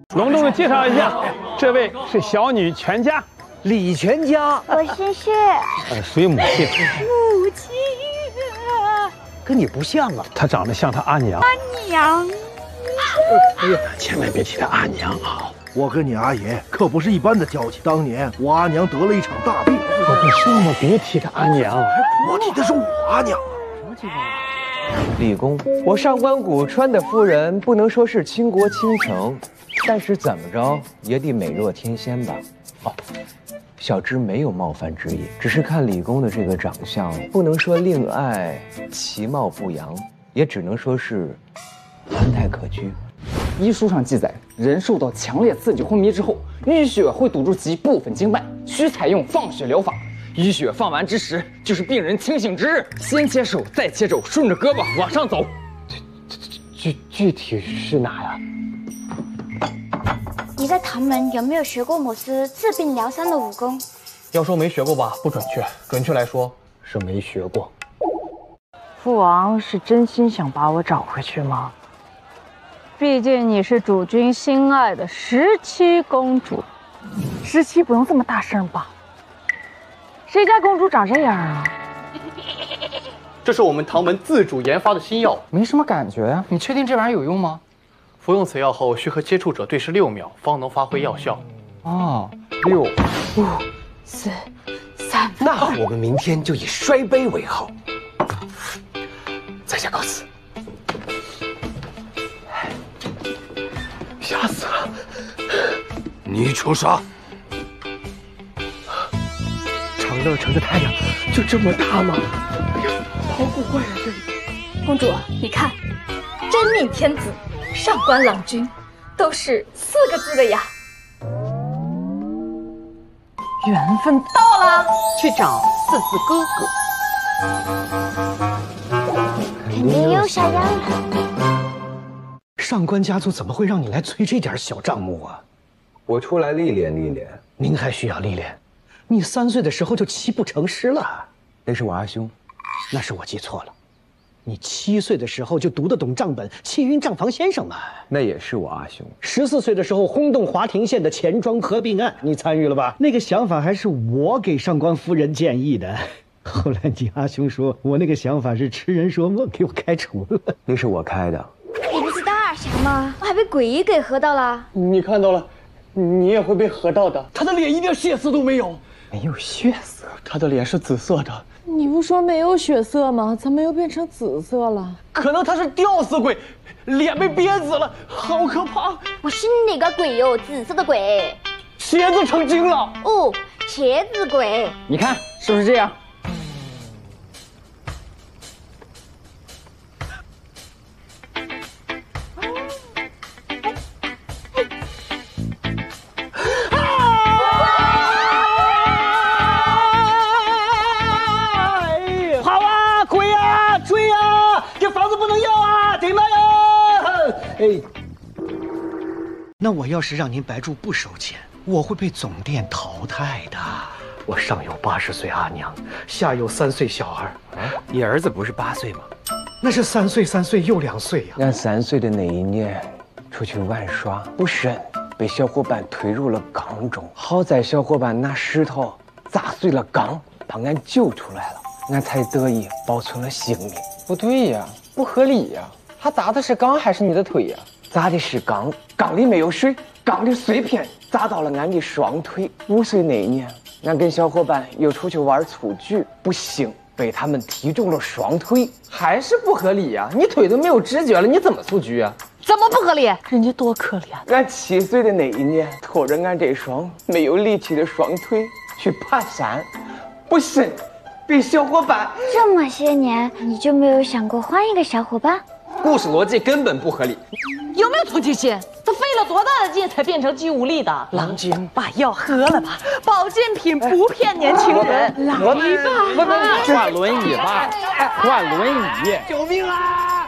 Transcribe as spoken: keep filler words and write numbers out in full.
隆重的介绍一下，这位是小女全家李全家。 我是是呃，属于母亲。 母亲， 跟你不像啊。 她长得像她阿娘。 阿娘。 哎呀，千万别提她阿娘啊！ 我跟你阿爷可不是一般的交情。当年我阿娘得了一场大病， 我跟师母别提她阿娘， 我提的是我阿娘。 什么情况？李公，我上官谷川的夫人不能说是倾国倾城，但是怎么着也得美若天仙吧？哦，小芝没有冒犯之意，只是看李公的这个长相，不能说令爱其貌不扬，也只能说是憨态可掬。 医书上记载，人受到强烈刺激昏迷之后，淤血会堵住其部分经脉，需采用放血疗法。淤血放完之时，就是病人清醒之日。先切手，再切肘，顺着胳膊往上走。 具具体是哪呀？ 你在唐门有没有学过某丝治病疗伤的武功？ 要说没学过吧，不准确，准确来说是没学过。 父王是真心想把我找回去吗？毕竟你是主君心爱的十七公主，十七不用这么大声吧？谁家公主长这样啊？ 这是我们唐门自主研发的新药， 没什么感觉呀、啊，你确定这玩意儿有用吗？ 服用此药后，需和接触者对视六秒，方能发挥药效。 哦，六、 五、四、三。 那我们明天就以摔杯为号。在下告辞。 吓死了！ 你瞅啥？ 长乐城的太阳就这么大吗？ 好古怪啊！这里，公主，你看，真命天子、上官郎君，都是四个字的呀。 缘分到了，去找四四哥哥。肯定又啥样了？ 上官家族怎么会让你来催这点小账目啊？ 我出来历练历练。 您还需要历练？你三岁的时候就七步成诗了。 那是我阿兄。 那是我记错了。你七岁的时候就读得懂账本，气晕账房先生嘛。 那也是我阿兄。 十四岁的时候轰动华亭县的钱庄合并案，你参与了吧？那个想法还是我给上官夫人建议的。后来你阿兄说我那个想法是痴人说梦，给我开除了。 那是我开的。 你不是当二侠吗？我还被鬼医给喝到了。 你看到了，你也会被喝到的。 他的脸一点血色都没有。 没有血色， 他的脸是紫色的。 你不说没有血色吗？怎么又变成紫色了？ 可能他是吊死鬼，脸被憋紫了，好可怕！ 我是那个鬼哟，紫色的鬼。 茄子成精了。 哦，茄子鬼。 你看是不是这样？ 哎，那我要是让您白住不收钱，我会被总店淘汰的。我上有八十岁阿娘，下有三岁小儿。 啊，你儿子不是八岁吗？ 那是三岁三岁又两岁呀、啊。 那三岁的那一年，出去玩耍不慎，被小伙伴推入了缸中。好在小伙伴拿石头砸碎了缸，把俺救出来了，俺才得以保存了性命。 不对呀，不合理呀。他砸的是缸还是你的腿呀？ 砸的是缸，缸里没有水，缸里碎片砸到了俺的双腿。五岁那年，俺跟小伙伴又出去玩蹴鞠，不幸被他们踢中了双腿， 还是不合理呀！你腿都没有知觉了，你怎么蹴鞠啊？ 怎么不合理？人家多可怜！ 俺七岁的那一年，拖着俺这双没有力气的双腿去爬山，不慎被小伙伴…… 这么些年，你就没有想过换一个小伙伴？ 故事逻辑根本不合理， 有没有同情心？他费了多大的劲才变成肌无力的？郎君，把药喝了吧，保健品不骗年轻人。来吧， 换轮椅吧，换轮椅！ 救命啊！